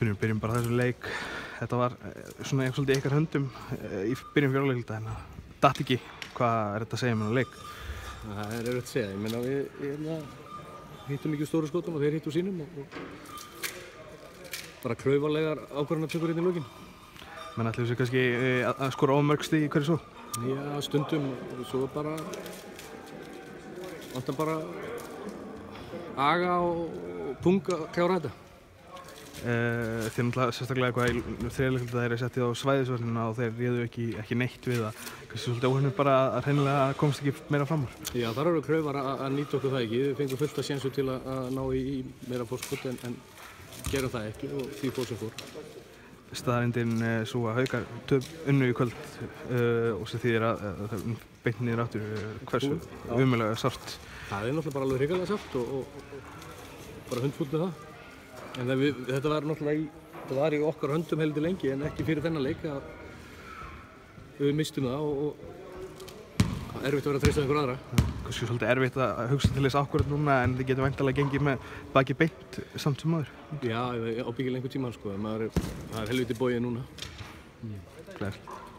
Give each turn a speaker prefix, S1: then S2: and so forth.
S1: Byrjum bara þessum leik. Þetta var svona svolítið ykkar höndum í byrjun fjórleikluta en datt ekki. Hvað þetta að segja um þennan leik?
S2: Það erfitt að segja. Ég meina við hittum ekki stóru skotum og þeir hittu sínum og bara klaufarlegar ákvarðanatökur í lokin.
S1: Menn ætluðu sér kannski að skora of mörg stig í hverju svo?
S2: Já, stundum og svo bara vantar bara aga og punga að klára þetta.
S1: Þið náttúrulega sérstaklega eitthvað í þriðja þeir eru settið á svæðisvörnina og þeir réðu ekki neitt við það. Kannski svolítið óheppnir bara að hreinlega komast ekki meira fram úr.
S2: Já, þar eru Klaufar að nýta okkur það ekki. Við fengum fullt af sénsum til að ná í meira fórskot en gerum það ekki og því fór sem fór.
S1: Staðreyndin svo að Haukar unnu í kvöld og sem þýðir að það beint niður aftur hversu umulega sárt.
S2: Það er náttúrulega bara alveg hrikalega sárt og bara hundfúll með það. En þetta var náttúrulega í okkar höndum heldur lengi en ekki fyrir þennan leik að við mistum það og erfitt að vera að treysta einhver aðra.
S1: Kannski svolítið erfitt að hugsa til þess akkúrat núna en þið getur væntanlega gengið með baki beint samt sem áður.
S2: Já, ábyggilega einhver tíma sko. Það er helviti bogið núna.
S1: Gleðilegt.